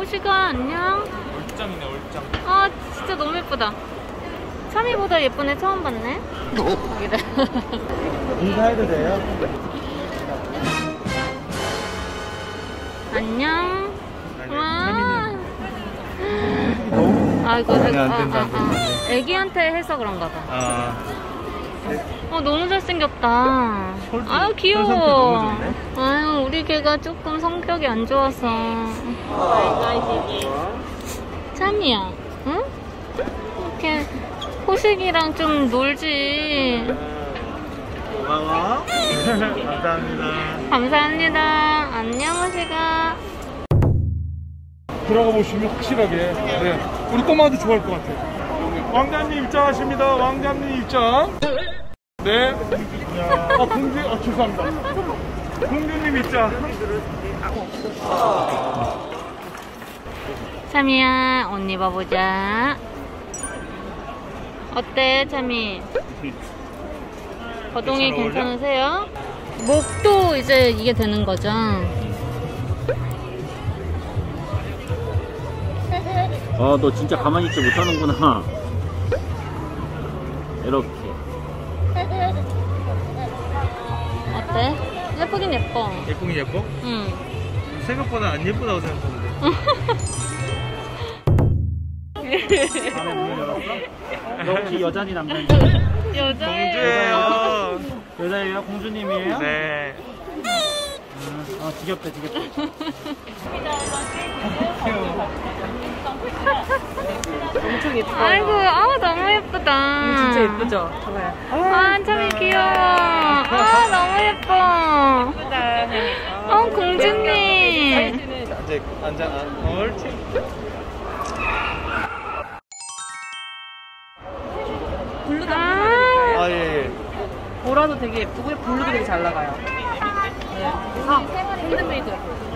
호시가 안녕. 얼짱이네 얼짱. 아 진짜 너무 예쁘다. 참이보다 예쁜 애 처음 봤네. 여기를. 인사해도 돼요? 안녕. 와. 너무 아 이거 아니, 안 된다, 안 된다. 애기한테 해서 그런가 봐. 아. 너무 잘생겼다. 아유 귀여워. 성격 너무 좋네. 아유 우리 개가 조금 성격이 안 좋아서. 참이야, 응? 이렇게 호식이랑 좀 놀지. 고마워. 감사합니다. 감사합니다. 안녕 호식아. 들어가 보시면 확실하게 네, 우리 꼬마도 좋아할 것 같아요. 왕자님 입장하십니다. 왕자님 입장. 네. 공주, 죄송합니다. 공주님 입장. 참이야, 옷 입어보자. 어때, 참이? 거동이 괜찮으세요? 목도 이제 이게 되는 거죠? 너 진짜 가만히 있지 못하는구나. 이렇게. 어때? 예쁘긴 예뻐. 예쁘긴 예뻐? 응. 생각보다 안 예쁘다고 생각하는데. 너 혹시 여자니 남자니? 여자예요. 공주예요. 여자예요? 공주님이에요? 네. 지겹다 지겹다. 엄청 예뻐요. 아이고, 너무 예쁘다. 진짜 예쁘죠? 정말. 참이 귀여워. 너무 예뻐. 공주님. 앉아. 옳지. 블루도 아, 예. 보라도 되게 예쁘고 블루도 되게 잘 나가요. 네. 핸드메이드.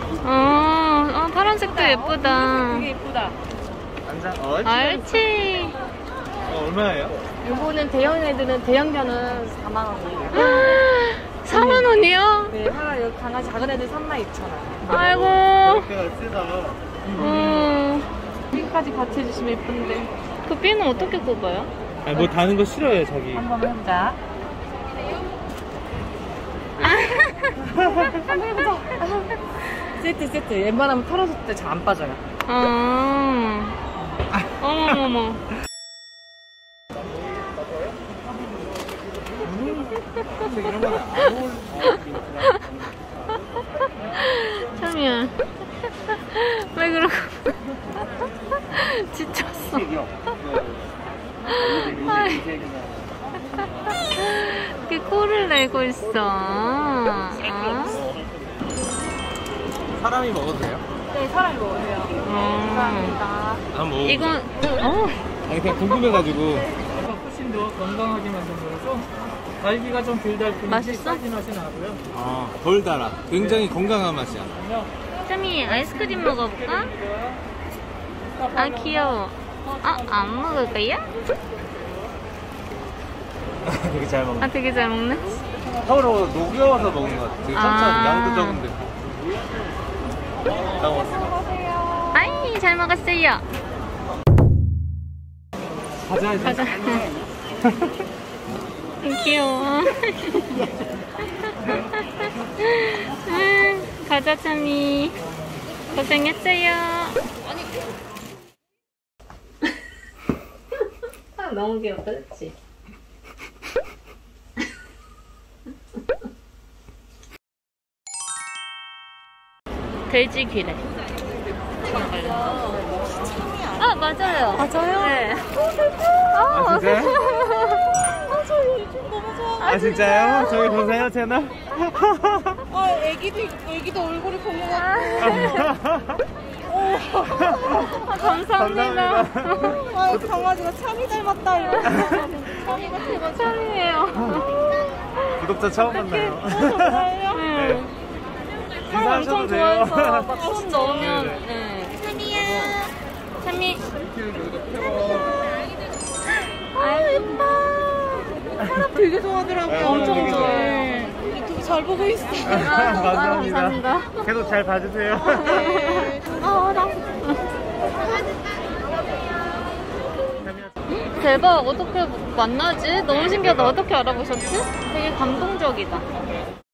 파란색도 예쁘다. 되게 예쁘다. 앉아. 옳지. 얼마예요? 요거는 대형 애들은 대형견은 4만원이에요. 4만원이요? 네, 하나 여기 강아지 작은 애들 32,000원. 아이고. 그가 쓰다. 여기까지 같이 해주시면 예쁜데. 그 핀은 어떻게 꼽아요? 아니, 뭐 다는 거 싫어요, 자기. 한번 해보자. 한번 해보자. 세트. 웬만하면 털었을 때 잘 안 빠져요. 어머머머. 참이야. 왜 그러고. 지쳤어. 이렇게 코를 내고 있어. 사람이 먹어도 돼요? 네, 사람이 먹으세요. 감사합니다. 한번 먹어. 이건 아니, 그냥 궁금해가지고. 훨씬 더 건강하게 만든 거라서 달기가 좀 덜 달 뿐이지 맛있어? 짜진 맛이 나고요. 덜 달아. 굉장히 건강한 맛이야. 참이 아이스크림 먹어볼까? 귀여워. 안 먹을 거야? 되게 잘 먹네. 되게 잘 먹네. 서로 녹여서 먹는 것 같아. 되게 천천히. 양도 적은데. 다 먹었어. 아이, 잘 먹었어요. 가자. 귀여워. 가자, 참이. 고생했어요. 너무 귀엽다, 그치? 돼지 귀래. 맞아요. 맞아요? 네. 진짜요? 저 요즘 너무 좋아. 진짜요? 저기 보세요, 채널. 애기도 얼굴이 보는 것 같고. 감사합니다. 강아지가 참이 닮았다. 참이가 제가 참이에요. 구독자 처음 만나요. 네. 사람 엄청 인사하셔도 돼요. 좋아해서 막 손 넣으면. 네. 참이. 예뻐. 사람 되게 좋아하더라고요. 엄청 좋아해. 유튜브 잘 보고 있어. 감사합니다. 감사합니다. 계속 잘 봐주세요. 네. 나 대박, 어떻게 만나지? 너무 신기하다. 어떻게 알아보셨지? 되게 감동적이다.